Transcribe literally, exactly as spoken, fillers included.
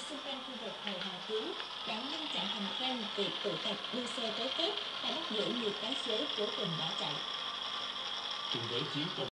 xung quanh khu vực hồ Hàn Kiếm đã ngăn chặn thành công việc tụ tập đua xe trái phép và bắt giữ nhiều tài xế cố tình bỏ chạy. Cùng với chiến công